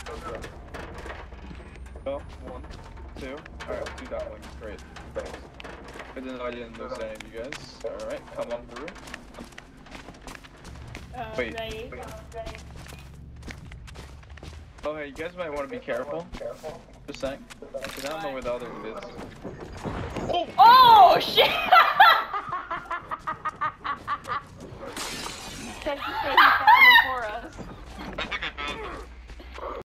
Go. 1, 2. Alright, 2 down. Great. Thanks. Good to know I didn't lose any of you guys. Alright, come on through. Wait. Ready? Oh, hey, you guys might want to be careful. Just saying. Because I don't know where the other dude is. Oh shit!